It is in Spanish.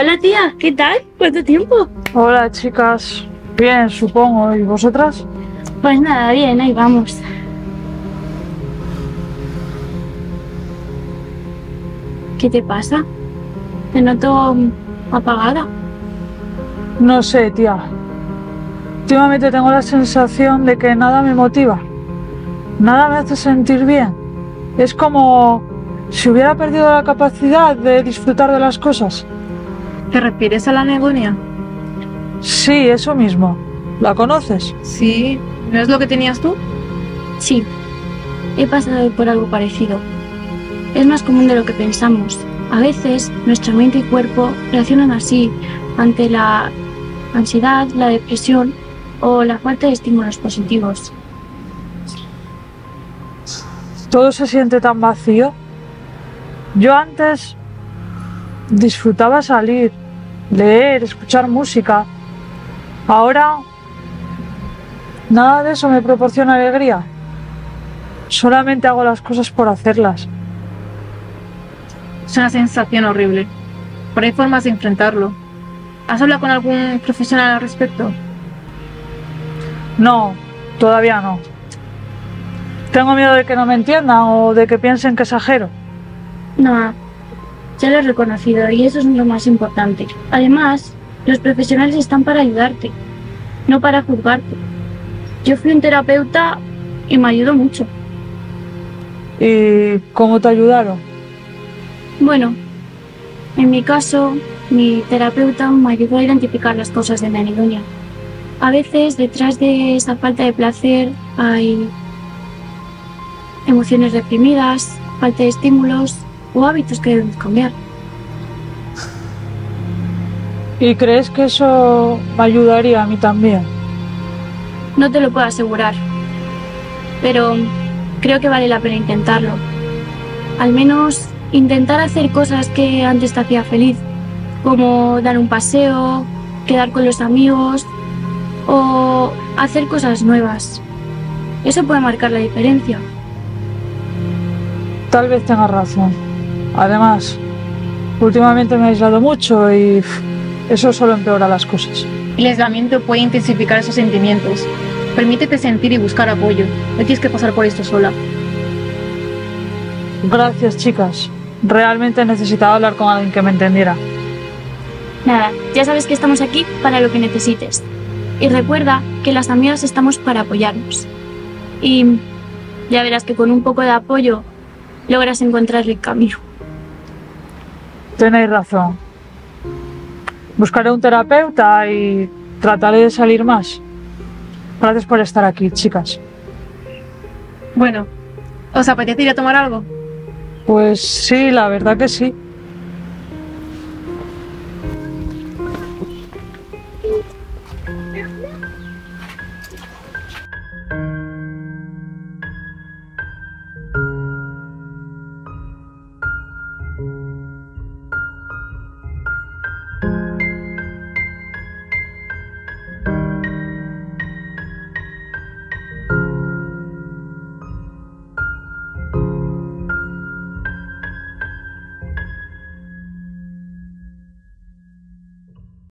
Hola tía, ¿qué tal? ¿Cuánto tiempo? Hola chicas, bien supongo, ¿y vosotras? Pues nada, bien, ahí vamos. ¿Qué te pasa? Te noto apagada. No sé, tía. Últimamente tengo la sensación de que nada me motiva, nada me hace sentir bien. Es como si hubiera perdido la capacidad de disfrutar de las cosas. ¿Te refieres a la anedonia? Sí, eso mismo. ¿La conoces? Sí, ¿no es lo que tenías tú? Sí, he pasado por algo parecido. Es más común de lo que pensamos. A veces nuestra mente y cuerpo reaccionan así ante la ansiedad, la depresión o la falta de estímulos positivos. Todo se siente tan vacío. Yo antes disfrutaba salir, leer, escuchar música. Ahora nada de eso me proporciona alegría. Solamente hago las cosas por hacerlas. Es una sensación horrible, pero hay formas de enfrentarlo. ¿Has hablado con algún profesional al respecto? No, todavía no. Tengo miedo de que no me entiendan o de que piensen que exagero. No, ya lo he reconocido y eso es lo más importante. Además, los profesionales están para ayudarte, no para juzgarte. Yo fui un terapeuta y me ayudó mucho. ¿Y cómo te ayudaron? Bueno, en mi caso, mi terapeuta me ayudó a identificar las causas de mi anedonia. A veces, detrás de esa falta de placer hay emociones reprimidas, falta de estímulos o hábitos que debemos cambiar. ¿Y crees que eso me ayudaría a mí también? No te lo puedo asegurar, pero creo que vale la pena intentarlo. Al menos intentar hacer cosas que antes te hacía feliz, como dar un paseo, quedar con los amigos o hacer cosas nuevas. Eso puede marcar la diferencia. Tal vez tengas razón. Además, últimamente me he aislado mucho y eso solo empeora las cosas. El aislamiento puede intensificar esos sentimientos. Permítete sentir y buscar apoyo. No tienes que pasar por esto sola. Gracias, chicas. Realmente necesitaba hablar con alguien que me entendiera. Nada, ya sabes que estamos aquí para lo que necesites. Y recuerda que las amigas estamos para apoyarnos. Y ya verás que con un poco de apoyo logras encontrar el camino. Tenéis razón. Buscaré un terapeuta y trataré de salir más. Gracias por estar aquí, chicas. Bueno, ¿os apetece ir a tomar algo? Pues sí, la verdad que sí.